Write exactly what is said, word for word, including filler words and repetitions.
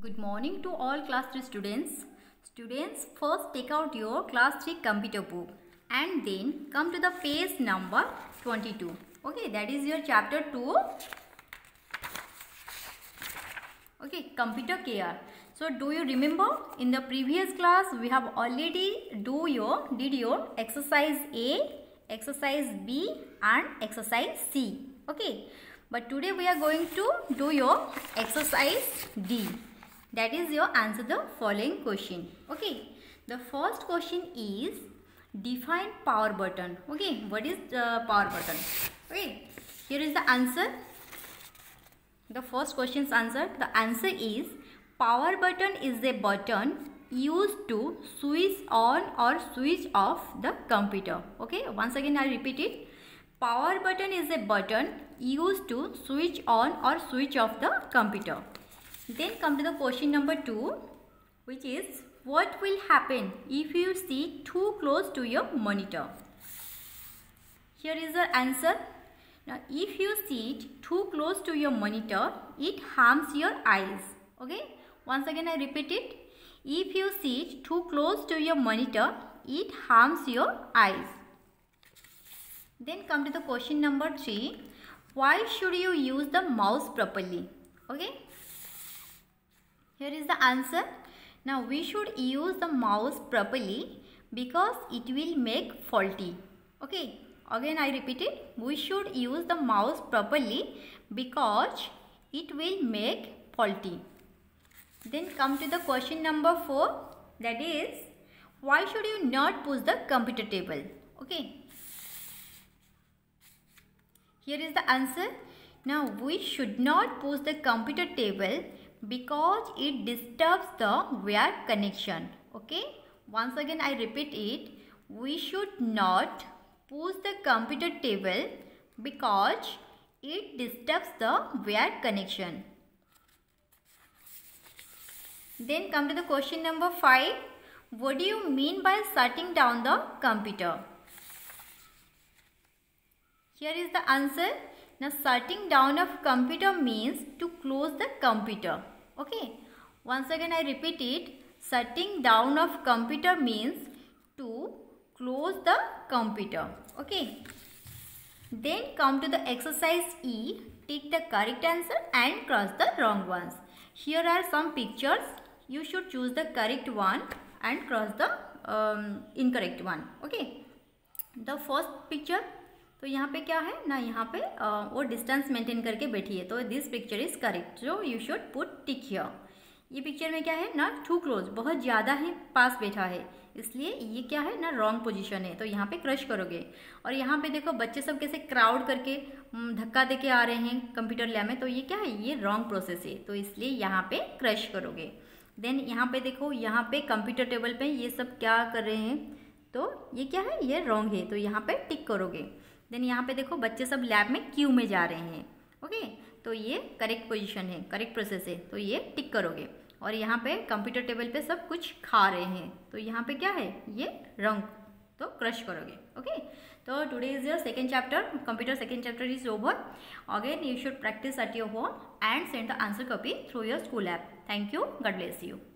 Good morning to all class three students. Students, first take out your class three computer book and then come to the page number twenty-two. Okay, that is your chapter two. Okay, computer care. So do you remember in the previous class we have already do your did your exercise A, exercise B and exercise C. Okay, but today we are going to do your exercise D. That is your answer the following question. Okay, the first question is define power button. Okay, what is the power button? Okay, here is the answer. The first question's answer. The answer is power button is a button used to switch on or switch off the computer. Okay, once again I repeat it. Power button is a button used to switch on or switch off the computer. Then come to the question number two, which is what will happen if you sit too close to your monitor? Here is the answer. Now if you sit too close to your monitor, it harms your eyes. Okay, once again I repeat it. If you sit too close to your monitor, it harms your eyes. Then come to the question number three. Why should you use the mouse properly? Okay, here is the answer. Now we should use the mouse properly because it will make faulty. Okay, again I repeat it. We should use the mouse properly because it will make faulty. Then come to the question number four, that is why should you not push the computer table? Okay, here is the answer. Now we should not push the computer table because it disturbs the wire connection. Okay, once again I repeat it. We should not push the computer table because it disturbs the wire connection. Then come to the question number five. What do you mean by shutting down the computer? Here is the answer. Now shutting down of computer means to close the computer. Okay, once again I repeat it. Shutting down of computer means to close the computer. Okay, then come to the exercise E. Take the correct answer and cross the wrong ones. Here are some pictures. You should choose the correct one and cross the um, incorrect one. Okay, the first picture. तो यहाँ पे क्या है ना, यहाँ पे आ, वो distance maintain करके बैठी है, तो दिस पिक्चर इज करेक्ट. जो you should put tick here. ये पिक्चर में क्या है ना, टू क्लोज, बहुत ज़्यादा है, पास बैठा है, इसलिए ये क्या है ना रॉन्ग पोजीशन है, तो यहाँ पे क्रश करोगे. और यहाँ पे देखो बच्चे सब कैसे क्राउड करके धक्का दे के आ रहे हैं कंप्यूटर लैब में, तो ये क्या है, ये रॉन्ग प्रोसेस है, तो इसलिए यहाँ पे क्रश करोगे. देन यहाँ पे देखो, यहाँ पे कंप्यूटर टेबल पे ये सब क्या कर रहे हैं, तो ये क्या है, ये रॉन्ग है, तो यहाँ पे टिक करोगे. देन यहाँ पे देखो बच्चे सब लैब में क्यू में जा रहे हैं. ओके, तो ये करेक्ट पोजीशन है, करेक्ट प्रोसेस है, तो ये टिक करोगे. और यहाँ पे कंप्यूटर टेबल पे सब कुछ खा रहे हैं, तो यहाँ पे क्या है, ये रॉन्ग, तो क्रश करोगे. ओके, तो today is your second chapter, computer second chapter is over. Again you should practice at your home and send the answer copy through your school app. Thank you. God bless you.